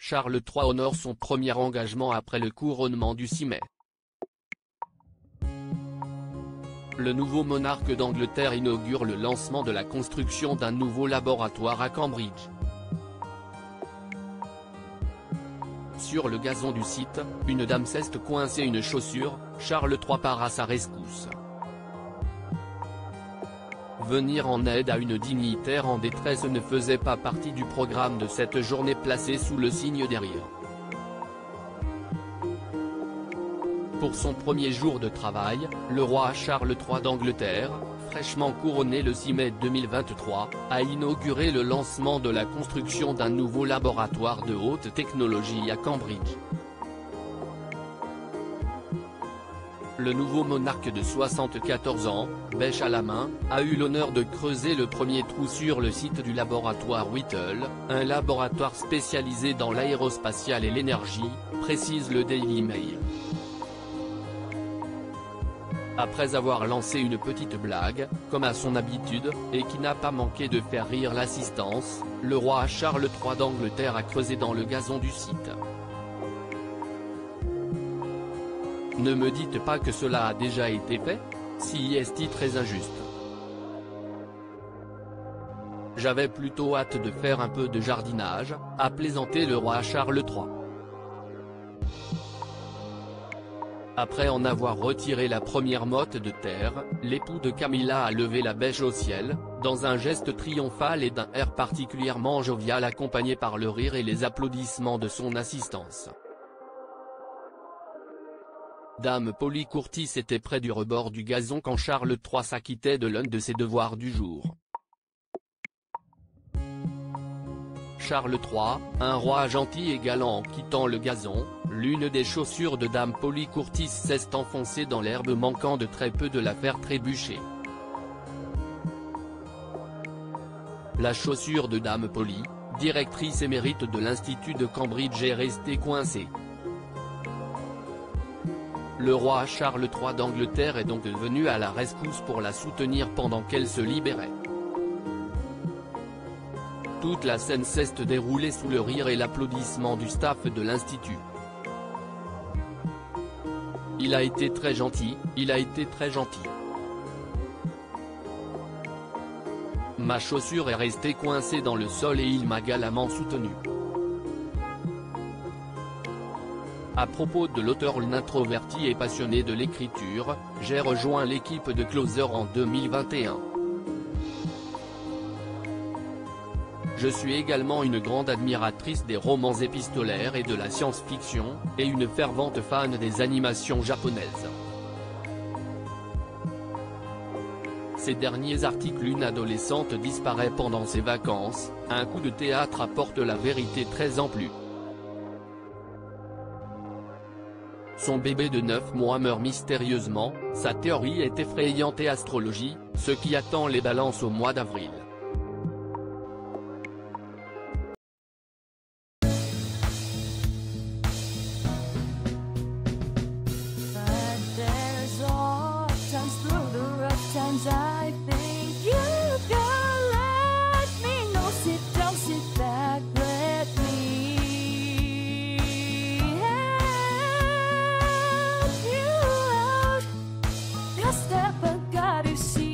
Charles III honore son premier engagement après le couronnement du 6 mai. Le nouveau monarque d'Angleterre inaugure le lancement de la construction d'un nouveau laboratoire à Cambridge. Sur le gazon du site, une dame s'est coincée une chaussure, Charles III part à sa rescousse. Venir en aide à une dignitaire en détresse ne faisait pas partie du programme de cette journée placée sous le signe des rires. Pour son premier jour de travail, le roi Charles III d'Angleterre, fraîchement couronné le 6 mai 2023, a inauguré le lancement de la construction d'un nouveau laboratoire de haute technologie à Cambridge. Le nouveau monarque de 74 ans, bêche à la main, a eu l'honneur de creuser le premier trou sur le site du laboratoire Whittle, un laboratoire spécialisé dans l'aérospatiale et l'énergie, précise le Daily Mail. Après avoir lancé une petite blague, comme à son habitude, et qui n'a pas manqué de faire rire l'assistance, le roi Charles III d'Angleterre a creusé dans le gazon du site. Ne me dites pas que cela a déjà été fait? Si est-il très injuste. J'avais plutôt hâte de faire un peu de jardinage, a plaisanté le roi Charles III. Après en avoir retiré la première motte de terre, l'époux de Camilla a levé la bêche au ciel, dans un geste triomphal et d'un air particulièrement jovial accompagné par le rire et les applaudissements de son assistance. Dame Polly Courtis était près du rebord du gazon quand Charles III s'acquittait de l'un de ses devoirs du jour. Charles III, un roi gentil et galant en quittant le gazon, l'une des chaussures de Dame Polly Courtis s'est enfoncée dans l'herbe manquant de très peu de la faire trébucher. La chaussure de Dame Polly, directrice émérite de l'Institut de Cambridge est restée coincée. Le roi Charles III d'Angleterre est donc venu à la rescousse pour la soutenir pendant qu'elle se libérait. Toute la scène s'est déroulée sous le rire et l'applaudissement du staff de l'Institut. Il a été très gentil, il a été très gentil. Ma chaussure est restée coincée dans le sol et il m'a galamment soutenu. À propos de l'auteur introverti et passionné de l'écriture, j'ai rejoint l'équipe de Closer en 2021. Je suis également une grande admiratrice des romans épistolaires et de la science-fiction, et une fervente fan des animations japonaises. Ces derniers articles. Une adolescente disparaît pendant ses vacances, un coup de théâtre apporte la vérité très amplue. Son bébé de 9 mois meurt mystérieusement, sa théorie est effrayante et astrologie, ce qui attend les balances au mois d'avril. Step, I gotta see.